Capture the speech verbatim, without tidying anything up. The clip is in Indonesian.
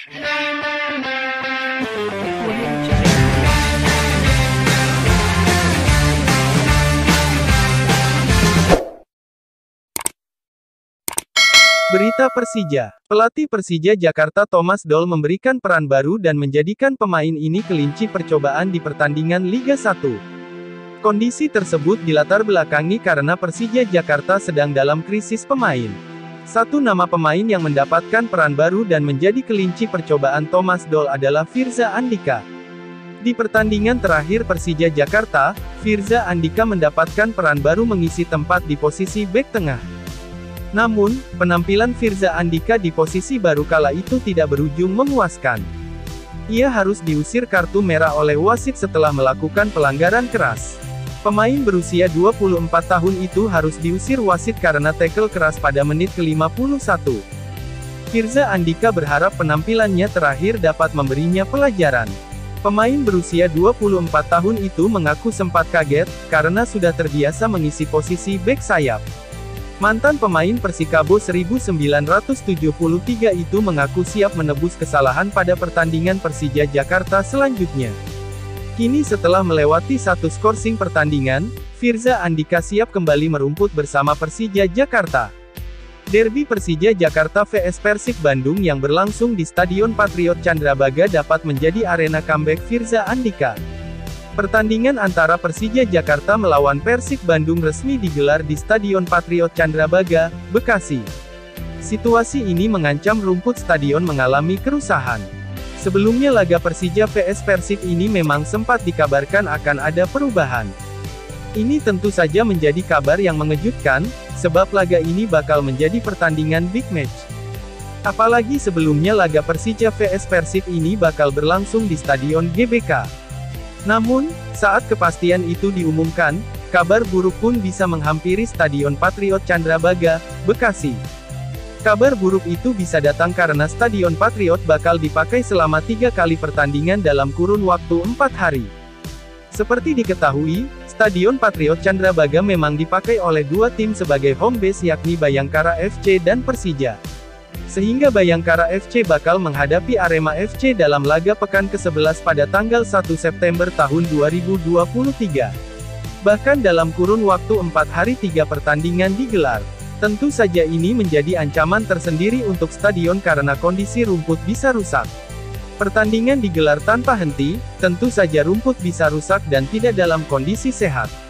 Berita Persija. Pelatih Persija Jakarta Thomas Doll memberikan peran baru dan menjadikan pemain ini kelinci percobaan di pertandingan Liga satu. Kondisi tersebut dilatar belakangi karena Persija Jakarta sedang dalam krisis pemain. Satu nama pemain yang mendapatkan peran baru dan menjadi kelinci percobaan Thomas Doll adalah Firza Andika. Di pertandingan terakhir Persija Jakarta, Firza Andika mendapatkan peran baru mengisi tempat di posisi bek tengah. Namun, penampilan Firza Andika di posisi baru kala itu tidak berujung memuaskan. Ia harus diusir kartu merah oleh wasit setelah melakukan pelanggaran keras. Pemain berusia dua puluh empat tahun itu harus diusir wasit karena tackle keras pada menit ke lima puluh satu. Firza Andika berharap penampilannya terakhir dapat memberinya pelajaran. Pemain berusia dua puluh empat tahun itu mengaku sempat kaget, karena sudah terbiasa mengisi posisi bek sayap. Mantan pemain Persikabo seribu sembilan ratus tujuh puluh tiga itu mengaku siap menebus kesalahan pada pertandingan Persija Jakarta selanjutnya. Kini setelah melewati satu skorsing pertandingan, Firza Andika siap kembali merumput bersama Persija Jakarta. Derby Persija Jakarta vs Persib Bandung yang berlangsung di Stadion Patriot Candrabaga dapat menjadi arena comeback Firza Andika. Pertandingan antara Persija Jakarta melawan Persib Bandung resmi digelar di Stadion Patriot Candrabaga, Bekasi. Situasi ini mengancam rumput stadion mengalami kerusahan. Sebelumnya laga Persija vs Persib ini memang sempat dikabarkan akan ada perubahan. Ini tentu saja menjadi kabar yang mengejutkan, sebab laga ini bakal menjadi pertandingan big match. Apalagi sebelumnya laga Persija vs Persib ini bakal berlangsung di Stadion G B K. Namun, saat kepastian itu diumumkan, kabar buruk pun bisa menghampiri Stadion Patriot Candrabaga, Bekasi. Kabar buruk itu bisa datang karena Stadion Patriot bakal dipakai selama tiga kali pertandingan dalam kurun waktu empat hari. Seperti diketahui, Stadion Patriot Candrabaga memang dipakai oleh dua tim sebagai home base yakni Bayangkara F C dan Persija. Sehingga Bayangkara F C bakal menghadapi Arema F C dalam laga pekan kesebelas pada tanggal satu September tahun dua ribu dua puluh tiga. Bahkan dalam kurun waktu empat hari tiga pertandingan digelar. Tentu saja ini menjadi ancaman tersendiri untuk stadion karena kondisi rumput bisa rusak. Pertandingan digelar tanpa henti, tentu saja rumput bisa rusak dan tidak dalam kondisi sehat.